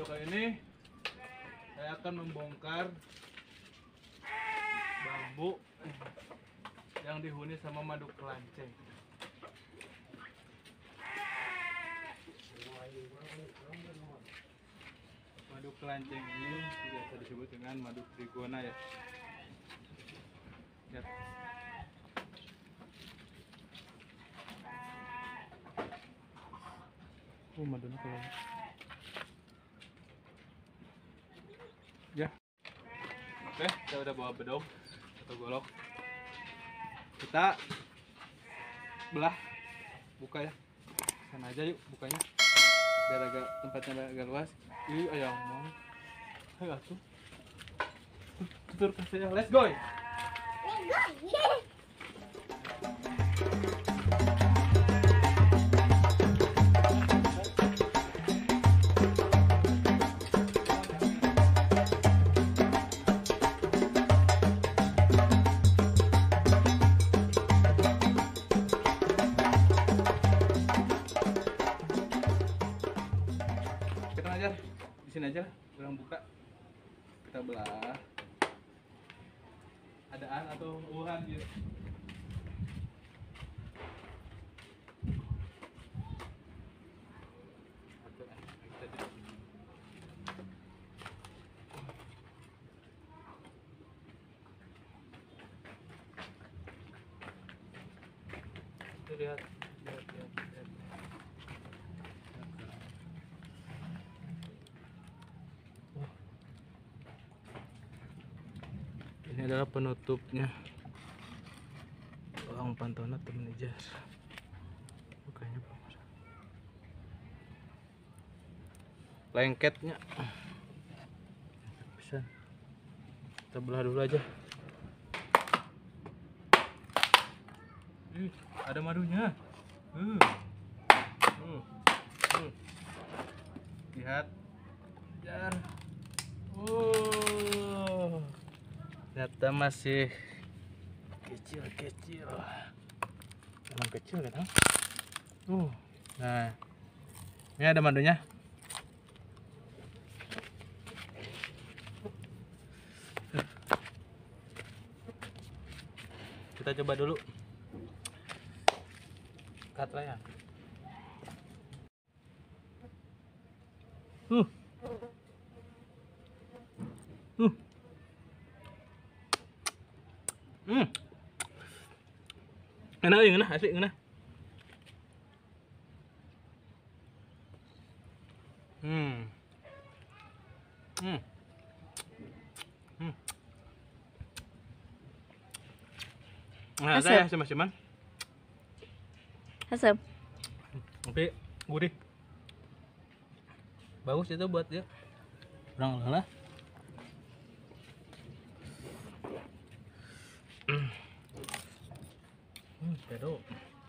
kali ini saya akan membongkar bambu yang dihuni sama madu kelanceng. Madu kelanceng ini biasa disebut dengan madu trigona ya. Lihat. Madunya kalau ya. Oke, kita udah bawa bedog atau golok. Kita belah, buka ya. Sana aja yuk bukanya. Biar agak tempatnya agak luas. Ih, ayam mau. Ayo atuh. Tutur ke saya. Let's go. Di sini aja, orang buka, kita belah. Adaan atau uhan gitu. Lihat. Ini adalah penutupnya. Uang pantona temen jar. Bukanya pemirsa. Lengketnya. Bisa. Kita belah dulu aja. Ada madunya. Lihat. Jar. Ternyata masih kecil-kecil. Emang kecil kan? Nah, ini ada madunya. Kita coba dulu. Cut lah ya. Enak ya, enak asli enak. Nah, ada ya cuman. Asam. Tapi gurih. Bagus itu buat dia. Kurang lah. Pero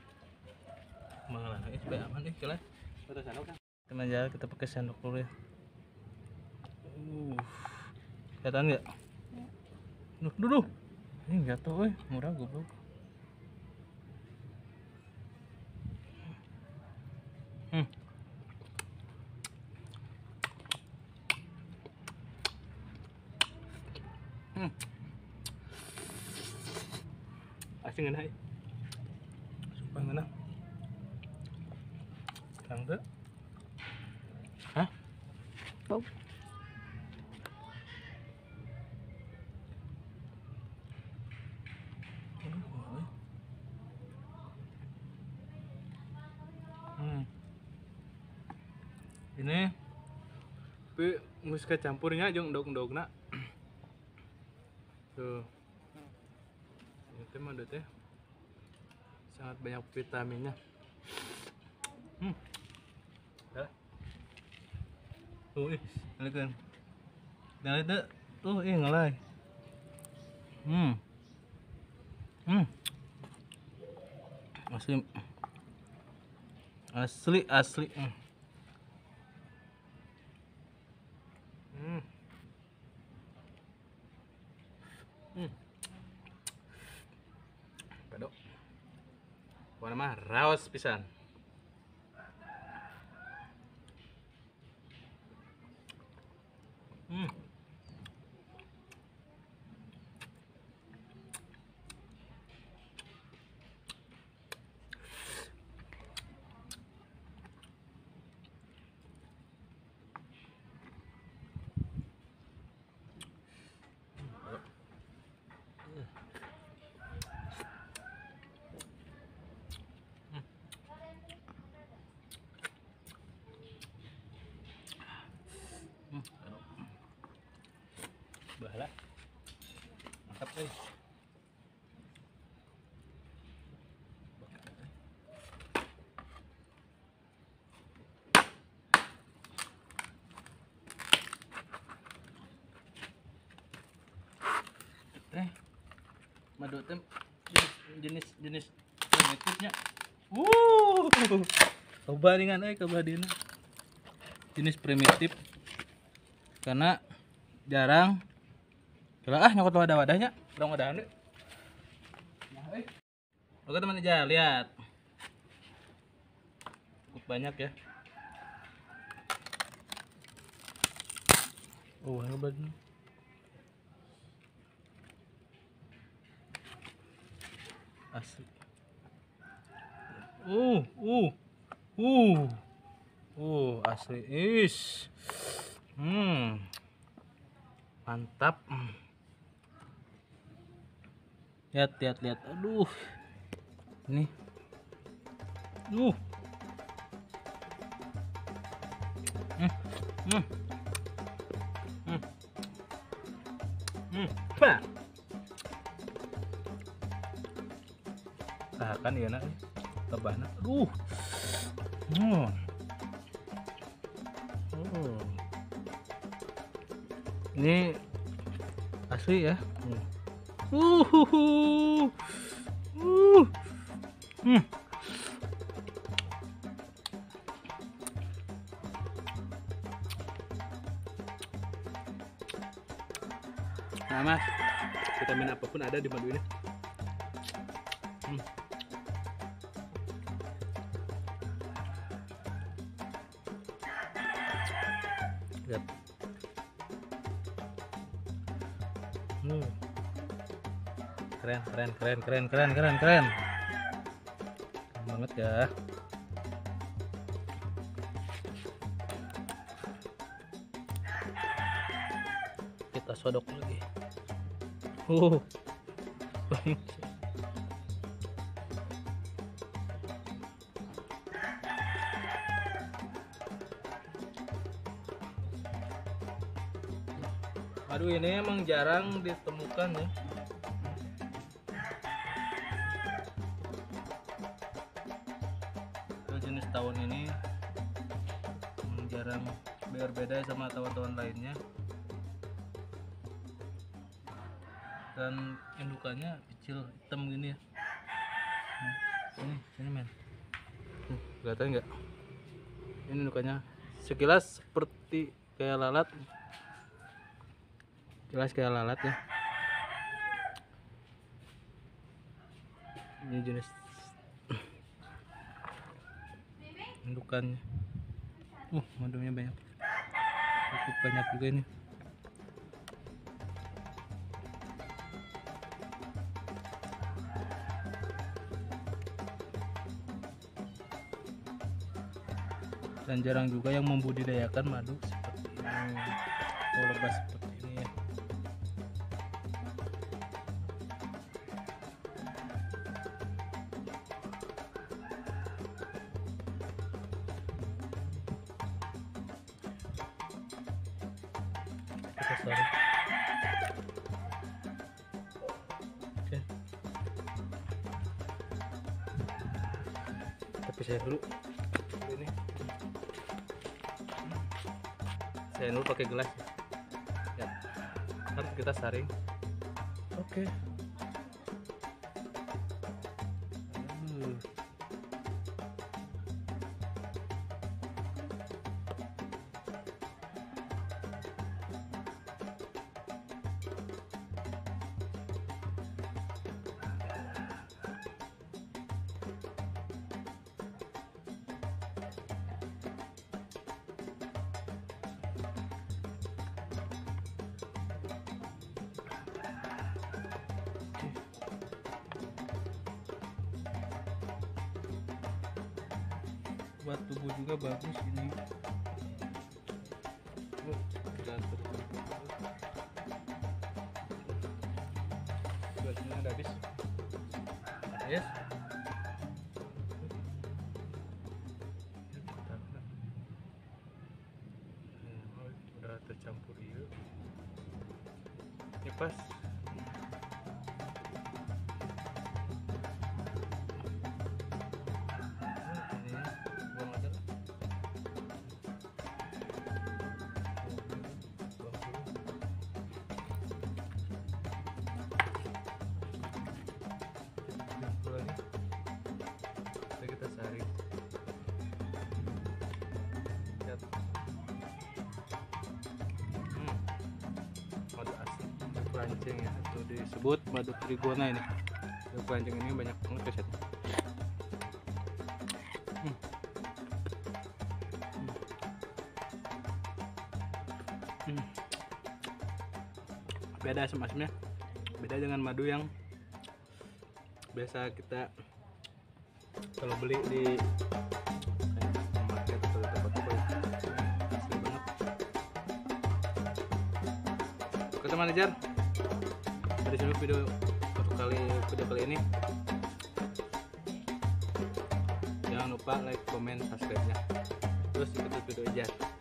malah ini supaya aman nih kalian. Kita sendok kan? Kita aja kita pakai sendok dulu ya. Kelihatan nggak? Duh. Ini jatuh, murah goblok. Asin enak. Sumpah enak. Tangga. Hah? Bau. Ini tapi mus campurnya jeung endog-endogna. Tuh. Itu mah teh sangat banyak vitaminnya. Tuh, ngalekeun. Nah, itu tuh ngalai. Asli. Kadok. Warna mah raos pisan. Hmm. Bahala. Mantap euy. Madu teh jenis primitifnya. Coba dengan coba dina. Jenis primitif. Karena jarang nyokot wadah-wadahnya, kurang wadahan deh. Oke teman aja, lihat. Cukup banyak ya. Oh, hebat nih. Asli. Asli. Mantap. Lihat. Aduh. Ini. Bah. Kan ya nak tebahna. Aduh. Ini asli ya. Nah, Mas, vitamin apapun ada di madu ini. Lihat. Keren banget ya. Kita sodok lagi. Aduh, ini emang jarang ditemukan ya. Jenis tawon ini jarang, berbeda sama tawon-tawon lainnya. Dan indukannya kecil, hitam gini ya. Sini men. Kelihatan nggak? Ini indukannya sekilas seperti kayak lalat. Jelas kayak lalat ya. Ini jenis indukannya. Madunya banyak. Cukup banyak juga ini. Dan jarang juga yang membudidayakan madu seperti ini. Lebas seperti ini ya. Sorry. Oke. Tapi saya dulu ini. Saya dulu pakai gelas ya. Ntar kita saring. Oke. buat tubuh juga bagus ini. Bajunya udah habis. Yes. Udah tercampur ya. Ini pas. Kita saring. Lihat. Madu asli, madu pelancing ya, itu disebut madu trigona ini. Madu pelancing ini banyak banget kesetnya. Beda asam-asamnya, beda dengan madu yang biasa kita kalau beli di market atau di toko-toko ya. Asli banget. Oke teman ajar, dari sini video kali ini. Jangan lupa like, comment, subscribe nya. Terus ikuti video ajar.